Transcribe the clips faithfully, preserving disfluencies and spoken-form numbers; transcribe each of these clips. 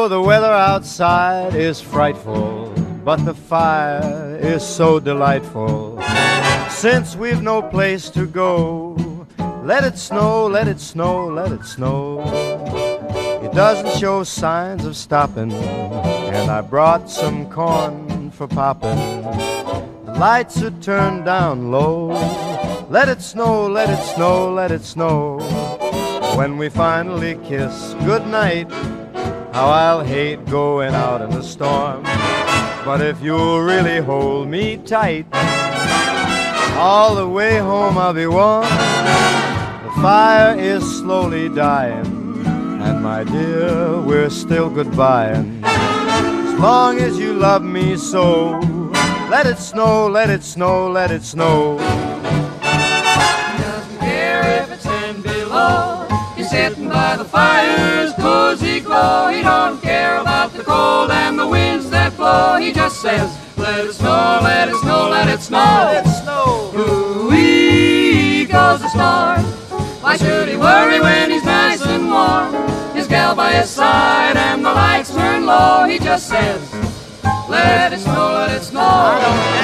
the weather outside is frightful, but the fire is so delightful. Since we've no place to go, let it snow, let it snow, let it snow. It doesn't show signs of stopping, and I brought some corn for popping. The lights are turned down low. Let it snow, let it snow, let it snow. When we finally kiss goodnight, how I'll hate going out in the storm. But if you'll really hold me tight, all the way home I'll be warm. The fire is slowly dying, and my dear, we're still goodbying. As long as you love me so, let it snow, let it snow, let it snow. He doesn't care if it's ten below. He's sitting by the fire's cozy glow. He don't care about the cold and the winds that blow. He just says, let it snow, let it snow, let it snow. Let it snow. Ooh-wee goes the storm. Why should he worry when he's nice and warm? His gal by his side and the lights turn low. He just says, let it snow, let it snow.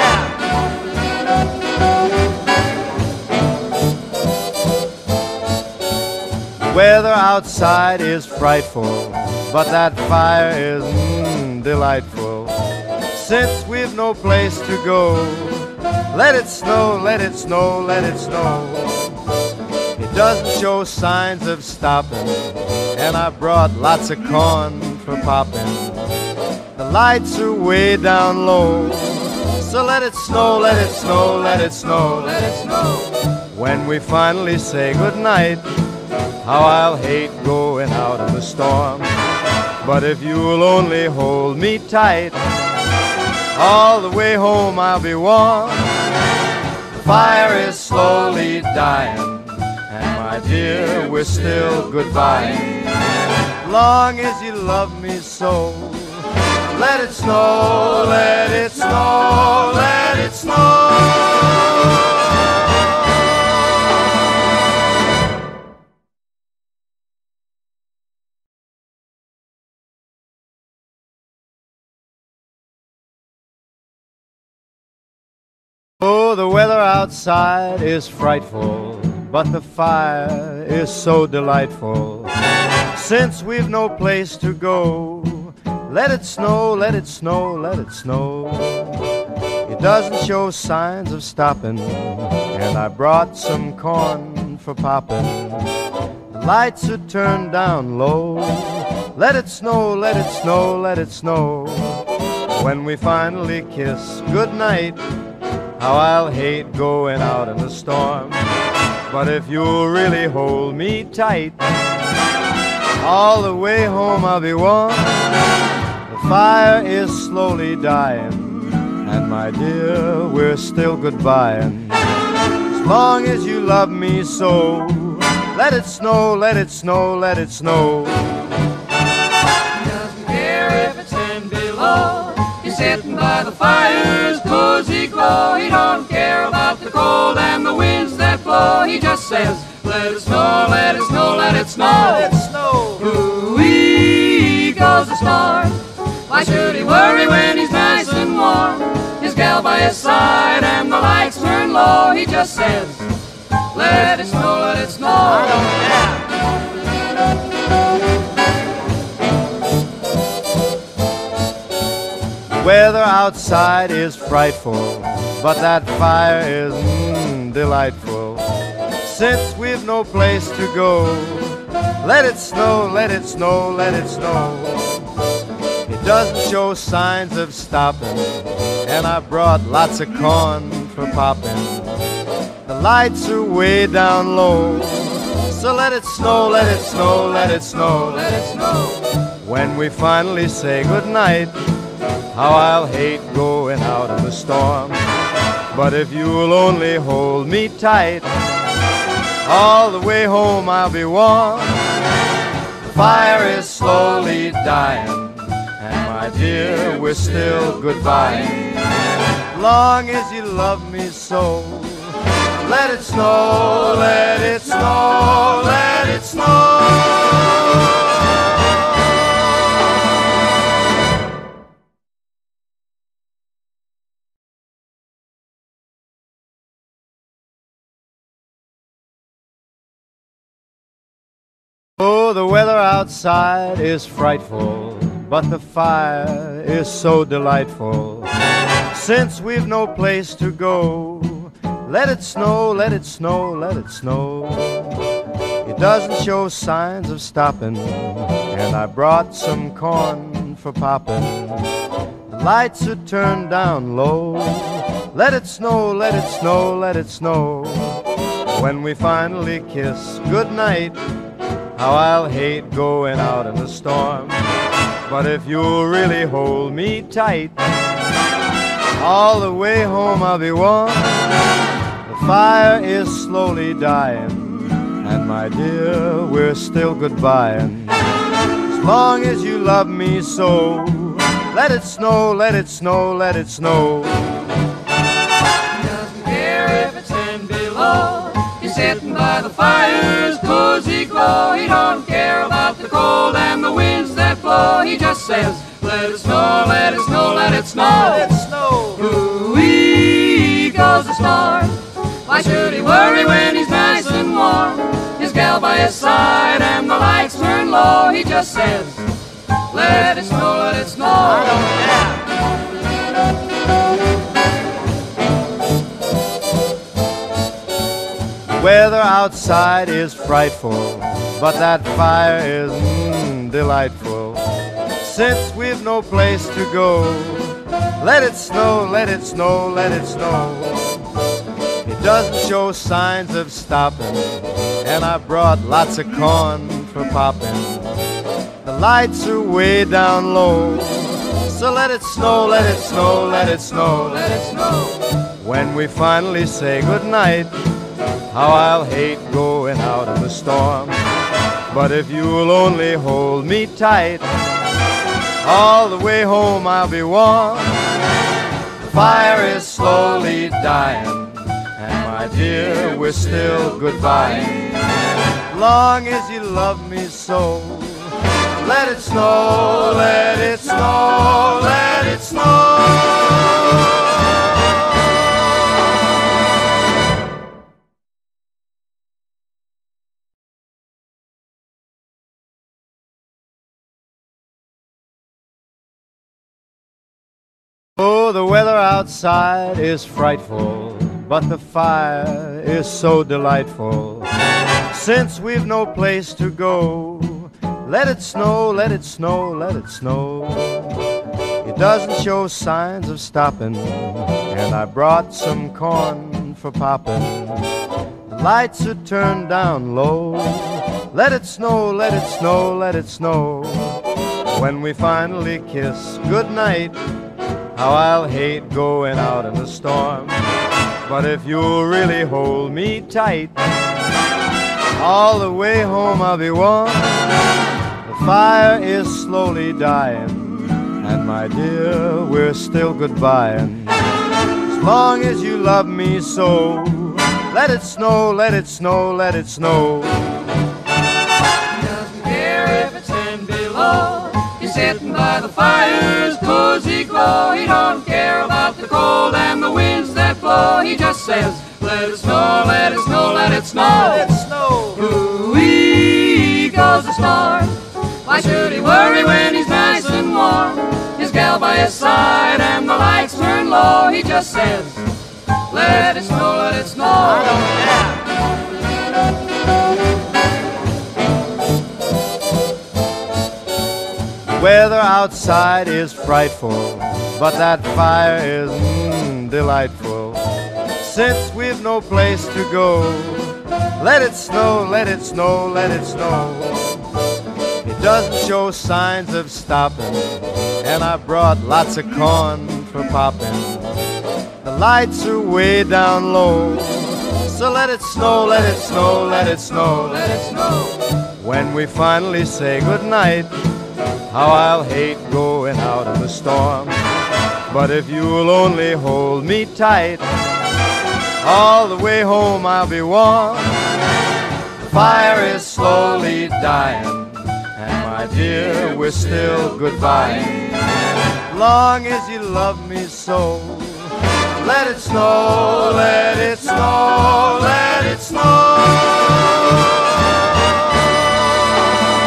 The weather outside is frightful, but that fire is mm, delightful. Since we've no place to go, let it snow, let it snow, let it snow. It doesn't show signs of stopping, and I brought lots of corn for popping. The lights are way down low, so let it snow, let it snow, let it snow, Let it snow. When we finally say goodnight, how I'll hate going out in the storm. But if you'll only hold me tight, all the way home I'll be warm. The fire is slowly dying, and my dear, we're still goodbying. As long as you love me so, let it snow, let it snow, let it snow. Oh, the weather outside is frightful, but the fire is so delightful. Since we've no place to go, let it snow, let it snow, let it snow. It doesn't show signs of stopping, and I brought some corn for popping. The lights are turned down low. Let it snow, let it snow, let it snow. When we finally kiss goodnight, how I'll hate going out in the storm. But if you'll really hold me tight, all the way home I'll be warm. The fire is slowly dying, and my dear, we're still goodbying. As long as you love me so, let it snow, let it snow, let it snow. He doesn't care if it's ten below. He's sitting by the fire's cozy glow. He don't care about the cold and the winds that blow. He just says, let it snow, let it snow, let it snow. Let it snow. Ooh-wee goes the storm. Why should he worry when he's nice and warm? His gal by his side and the lights turn low. He just says, let it snow, let it snow. The weather outside is frightful, but that fire is mm, delightful. Since we've no place to go, let it snow, let it snow, let it snow. It doesn't show signs of stopping, and I brought lots of corn for popping. The lights are way down low, so let it snow, let it snow, let it snow, Let it snow. When we finally say goodnight, how I'll hate going out in the storm. But if you'll only hold me tight, all the way home I'll be warm. The fire is slowly dying, and my dear, we're still goodbying. As long as you love me so, let it snow, let it snow, let it snow. Oh, the weather outside is frightful, but the fire is so delightful. Since we've no place to go, let it snow, let it snow, let it snow. It doesn't show signs of stopping, and I brought some corn for popping. The lights are turned down low. Let it snow, let it snow, let it snow. When we finally kiss goodnight, how I'll hate going out in the storm. But if you'll really hold me tight, all the way home I'll be warm. The fire is slowly dying, and my dear, we're still goodbying. As long as you love me so, let it snow, let it snow, let it snow. He doesn't care if it's ten below. He's sitting by the fire's cozy glow. He don't care about the cold and the winds that blow. He just says, let it snow, let it snow, let it snow. Let it snow. Ooh-wee goes the storm. Why should he worry when he's nice and warm? His gal by his side and the lights turn low. He just says, let it snow, let it snow. I don't care. The weather outside is frightful, but that fire is mm, delightful. Since we've no place to go, let it snow, let it snow, let it snow. It doesn't show signs of stopping, and I brought lots of corn for popping. The lights are way down low, so let it snow, let it snow, let it snow, Let it snow. When we finally say goodnight, how I'll hate going out in the storm. But if you'll only hold me tight, all the way home I'll be warm. The fire is slowly dying, and my dear, we're still goodbye. Long as you love me so, let it snow, let it snow, let it snow. Oh, the weather outside is frightful, but the fire is so delightful. Since we've no place to go, let it snow, let it snow, let it snow. It doesn't show signs of stopping, and I brought some corn for popping. The lights are turned down low. Let it snow, let it snow, let it snow. When we finally kiss goodnight, how I'll hate going out in the storm. But if you'll really hold me tight, all the way home I'll be warm. The fire is slowly dying, and my dear, we're still goodbying. As long as you love me so, let it snow, let it snow, let it snow. He doesn't care if it's ten below. He's sitting by the fire's cozy glow. He don't care about the cold and the winds that blow. He just says, let it snow, let it snow, let it snow. Let it snow. Ooh-wee goes the storm. Why should he worry when he's nice and warm? His gal by his side and the lights turn low. He just says, let it snow, let it snow. I don't care. The weather outside is frightful, but that fire is mm, delightful. Since we've no place to go, let it snow, let it snow, let it snow. It doesn't show signs of stopping, and I brought lots of corn for popping. The lights are way down low, so let it snow, let it snow, let it snow. Let it snow. When we finally say goodnight, how I'll hate going out in the storm. But if you'll only hold me tight, all the way home I'll be warm. The fire is slowly dying, and my dear, we're still goodbye. Long as you love me so, let it snow, let it snow, let it snow.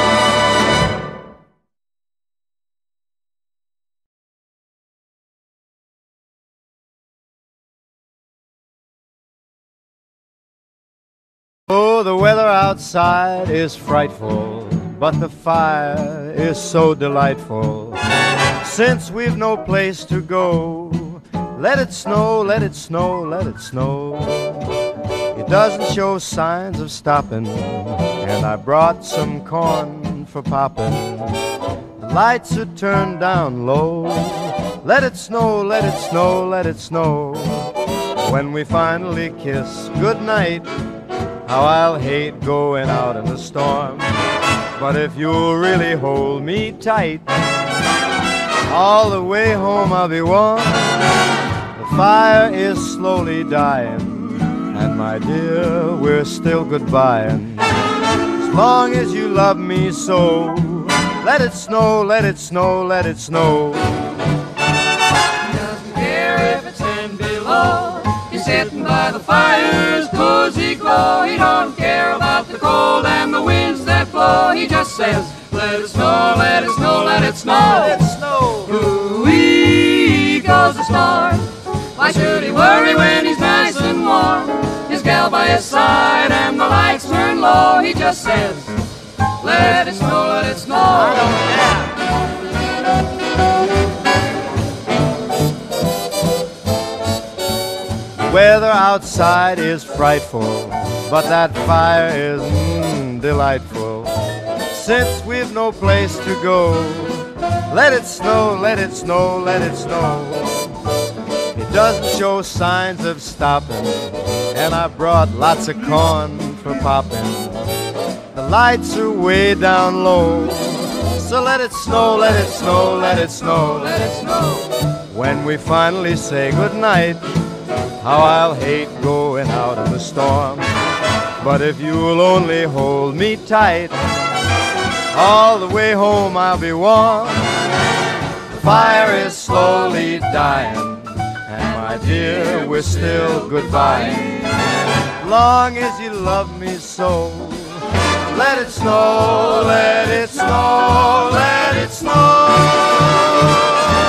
Oh, the weather outside is frightful, but the fire is so delightful. Since we've no place to go, let it snow, let it snow, let it snow. It doesn't show signs of stopping, and I brought some corn for popping. The lights are turned down low. Let it snow, let it snow, let it snow. When we finally kiss goodnight, how I'll hate going out in the storm. But if you'll really hold me tight, all the way home I'll be warm. The fire is slowly dying, and my dear, we're still goodbying. As long as you love me so, let it snow, let it snow, let it snow. He doesn't care if it's ten below. He's sitting by the fire's cozy glow. He don't care about the cold and the winds that blow. He just says, let it snow, let it snow, let it snow. Let it snow. Ooh-wee goes the storm. Why should he worry when he's nice and warm? His gal by his side and the lights turn low. He just says, let it snow, let it snow. I don't care. The weather outside is frightful, but that fire is mm, delightful. Since we've no place to go, let it snow, let it snow, let it snow. It doesn't show signs of stopping, and I brought lots of corn for popping. The lights are way down low, so let it snow, let it snow, let it snow, Let it snow. when we finally say goodnight, how I'll hate going out in the storm. But if you'll only hold me tight, all the way home I'll be warm. The fire is slowly dying, and my dear, we're still goodbye. Long as you love me so, let it snow, let it snow, let it snow.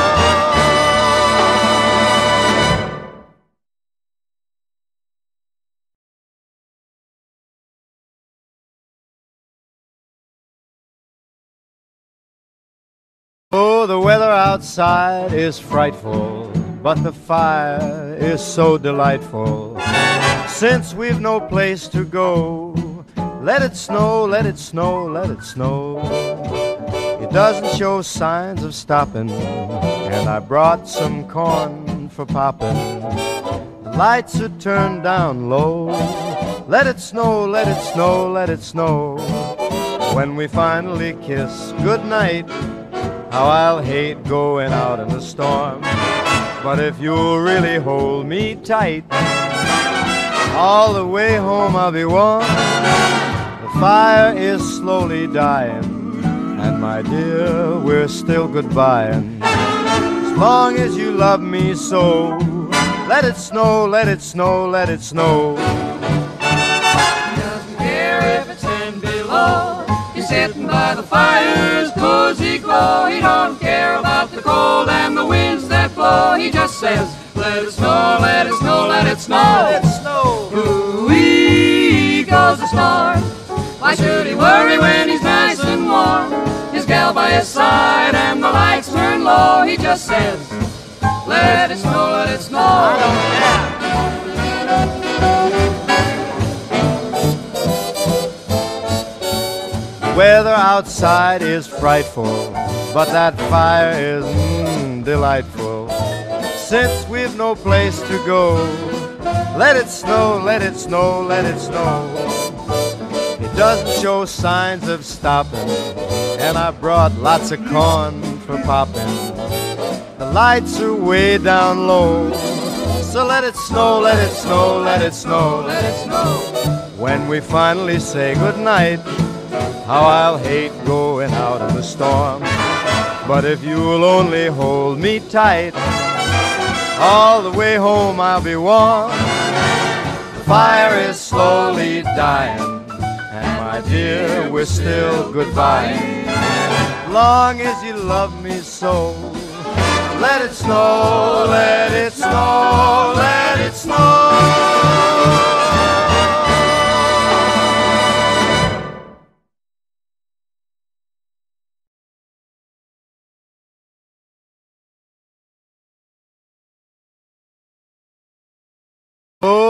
Oh, the weather outside is frightful, but the fire is so delightful. Since we've no place to go, let it snow, let it snow, let it snow. It doesn't show signs of stopping, and I brought some corn for popping. The lights are turned down low. Let it snow, let it snow, let it snow. When we finally kiss goodnight, how I'll hate going out in the storm. But if you'll really hold me tight, all the way home I'll be warm. The fire is slowly dying, and my dear, we're still goodbying. As long as you love me so, let it snow, let it snow, let it snow. He doesn't care if it's ten below. He's sitting by the fire's cozy glow. He don't care about the cold and the winds that blow. He just says, let it snow, let it snow, let it snow. Let it snow. Ooh-wee goes the storm. Why should he worry when he's nice and warm? His gal by his side and the lights turn low. He just says, let it snow, let it snow. I don't care. The weather outside is frightful, but that fire is mm, delightful. Since we've no place to go, let it snow, let it snow, let it snow. It doesn't show signs of stopping, and I brought lots of corn for popping. The lights are way down low, so let it snow, let it snow, let it snow. Let it snow. When we finally say goodnight, how I'll hate going out in the storm. But if you'll only hold me tight, all the way home I'll be warm. The fire is slowly dying, and my dear, we're still goodbye. Long as you love me so, let it snow, let it snow, let it snow.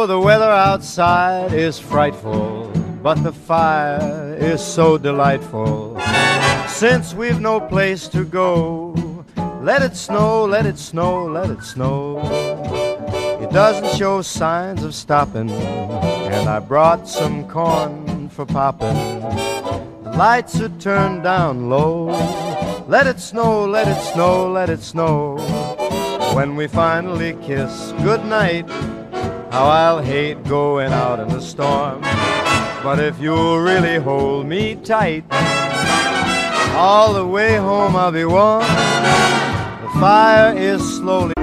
Oh, the weather outside is frightful, but the fire is so delightful. Since we've no place to go, let it snow, let it snow, let it snow. It doesn't show signs of stopping, and I brought some corn for popping. The lights are turned down low. Let it snow, let it snow, let it snow. When we finally kiss goodnight, how I'll hate going out in the storm. But if you'll really hold me tight, all the way home I'll be warm. The fire is slowly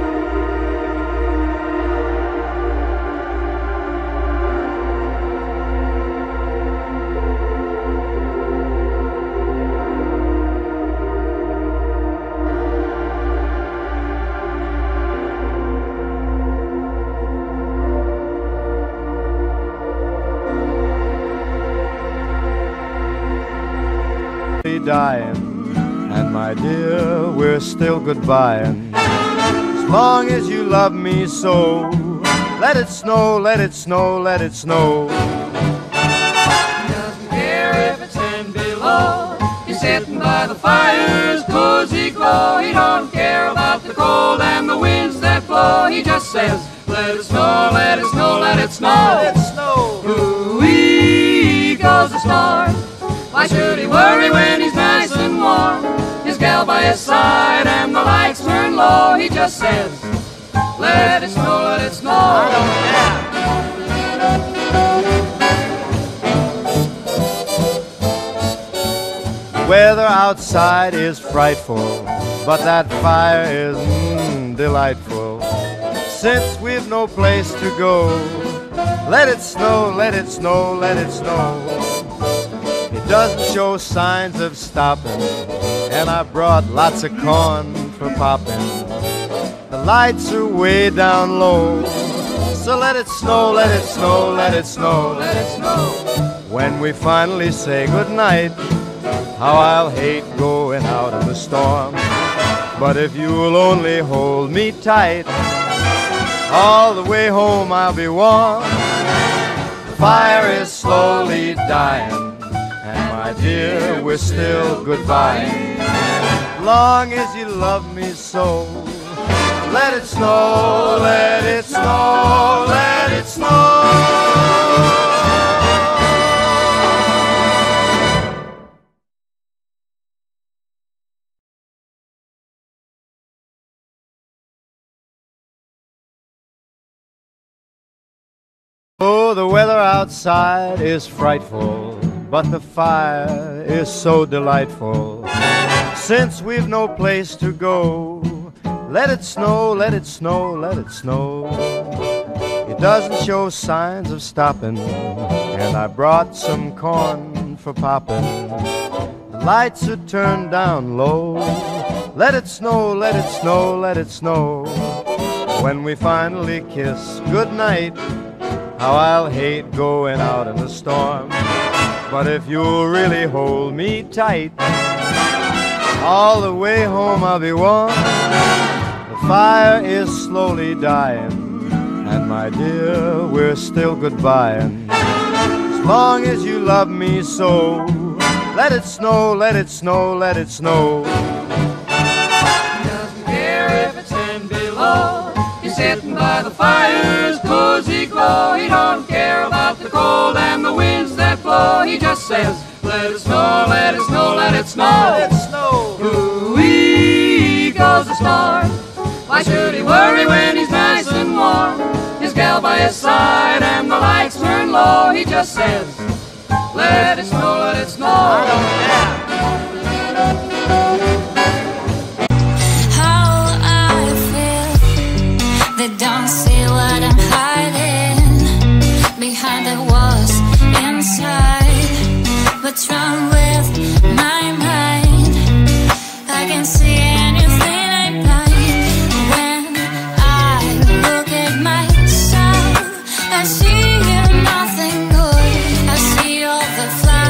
dying, and my dear, we're still goodbying. As long as you love me so, let it snow, let it snow, let it snow. He doesn't care if it's ten below. He's sitting by the fire's cozy glow. He don't care about the cold and the winds that blow. He just says, let it snow, let it snow, let it snow. Let it snow. Ooh-wee goes the storm. Why should he worry when he's nice and warm? His gal by his side and the lights turn low. He just says, let it snow, let it snow. I don't care. The weather outside is frightful, but that fire is mm, delightful. Since we've no place to go, let it snow, let it snow, let it snow. It doesn't show signs of stopping, and I brought lots of corn for popping. The lights are way down low, so let it snow, let it snow, let it snow, let it snow. When we finally say goodnight, how I'll hate going out in the storm. But if you'll only hold me tight, all the way home I'll be warm. The fire is slowly dying, my dear, we're still goodbye. Long as you love me so, let it snow, let it snow, let it snow. Oh, the weather outside is frightful, but the fire is so delightful. Since we've no place to go, let it snow, let it snow, let it snow. It doesn't show signs of stopping, and I brought some corn for popping. The lights are turned down low. Let it snow, let it snow, let it snow. When we finally kiss goodnight, how I'll hate going out in the storm. But if you'll really hold me tight, all the way home I'll be warm. The fire is slowly dying, and my dear, we're still goodbying. As long as you love me so, let it snow, let it snow, let it snow. He doesn't care if it's ten below. He's sitting by the fire's cozy glow. He don't care about the cold and the winds that blow. He just says, let it snow, let it snow, let it snow. Let it snow. Ooh-wee goes the storm. Why should he worry when he's nice and warm? His gal by his side and the lights turn low. He just says, let it snow, let it snow. I don't care. How I feel, they don't see what I'm hiding behind the walls inside. What's wrong with my mind? I can see anything I like. When I look at myself, I see nothing good. I see all the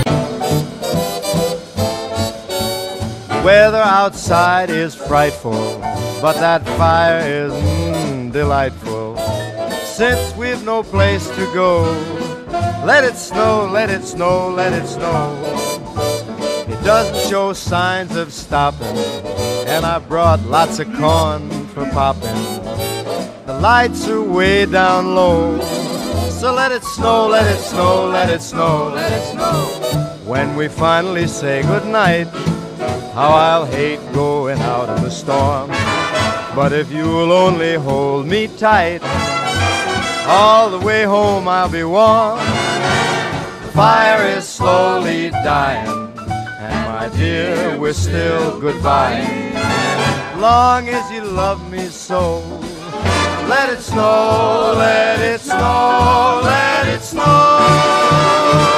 flowers. Weather outside is frightful, but that fire is mm, delightful. since we've no place to go. Let it snow, let it snow, let it snow. It doesn't show signs of stopping, and I brought lots of corn for popping. The lights are way down low, so let it snow, let it snow, let it snow, let it snow. When we finally say goodnight, how I'll hate going out in the storm. But if you'll only hold me tight, all the way home I'll be warm. The fire is slowly dying, and my dear, we're still goodbye. Long as you love me so, let it snow, let it snow, let it snow.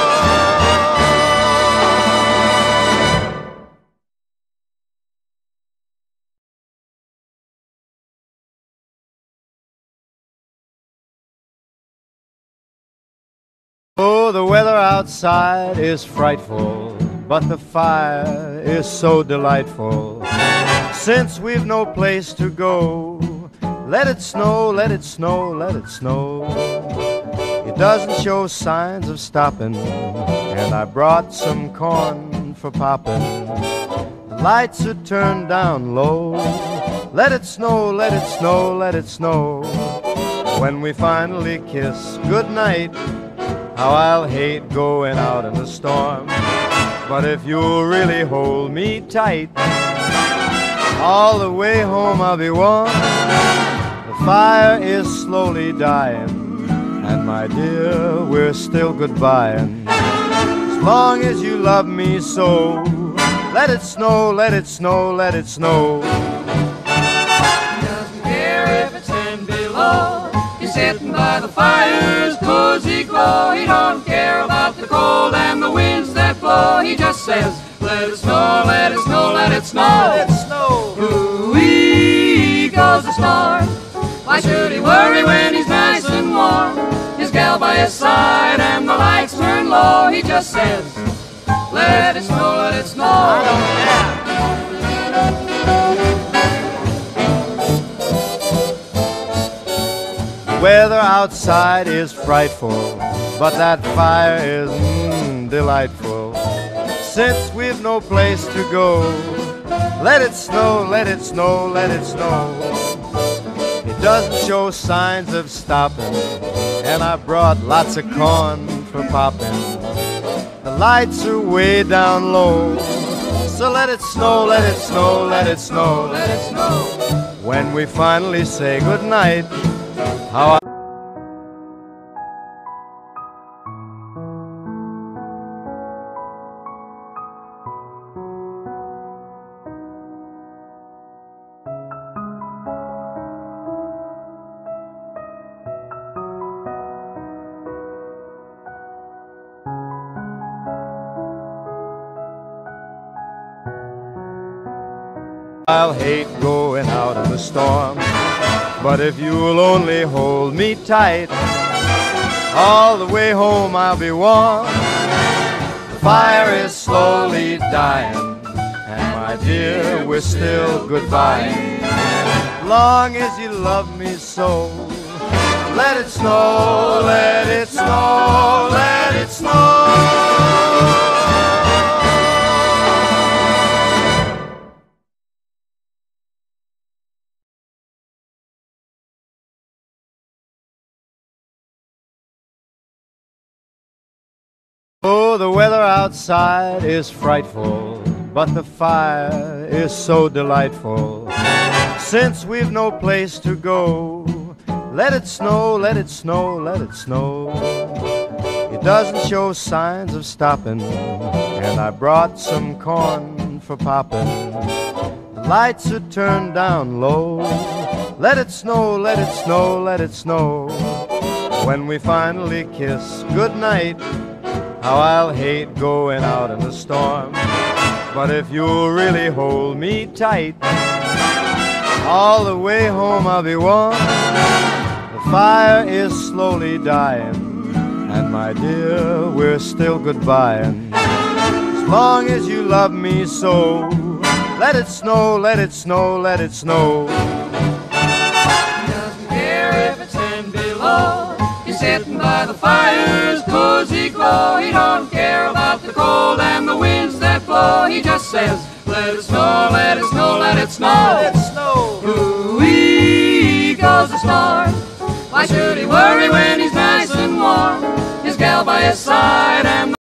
Oh, the weather outside is frightful, but the fire is so delightful. Since we've no place to go, let it snow, let it snow, let it snow. It doesn't show signs of stopping, and I brought some corn for popping. The lights are turned down low. Let it snow, let it snow, let it snow. When we finally kiss goodnight, how I'll hate going out in the storm. But if you'll really hold me tight, all the way home I'll be warm. The fire is slowly dying, and my dear, we're still goodbying. As long as you love me so, let it snow, let it snow, let it snow. Doesn't care if it's ten below. He's sitting by the fire's cozy glow. He don't care about the cold and the winds that blow. He just says, let it snow, let it snow, let it snow. Let it snow. Ooh-wee goes the storm. Why should he worry when he's nice and warm? His gal by his side and the lights turn low. He just says, let it snow, let it snow. I don't care. The weather outside is frightful, but that fire is mm, delightful. Since we've no place to go, let it snow, let it snow, let it snow. It doesn't show signs of stopping, and I brought lots of corn for popping. The lights are way down low, so let it snow, let it snow, let it snow, let it snow. When we finally say goodnight, how I I'll hate going out in the storm. But if you'll only hold me tight, all the way home I'll be warm. The fire is slowly dying, and my dear, we're still goodbye. Long as you love me so, let it snow, let it snow, let it snow. Oh, the weather outside is frightful, but the fire is so delightful. Since we've no place to go, let it snow, let it snow, let it snow. It doesn't show signs of stopping, and I brought some corn for popping. The lights are turned down low. Let it snow, let it snow, let it snow. When we finally kiss goodnight, how I'll hate going out in the storm. But if you'll really hold me tight, all the way home I'll be warm. The fire is slowly dying, and my dear, we're still goodbying. As long as you love me so, let it snow, let it snow, let it snow. Doesn't care if it's ten below. by the fire's cozy glow. He don't care about the cold and the winds that blow. He just says, let it snow, let it snow, let it snow. Let it snow. Ooh-wee goes the star. Why should he worry when he's nice and warm? His gal by his side and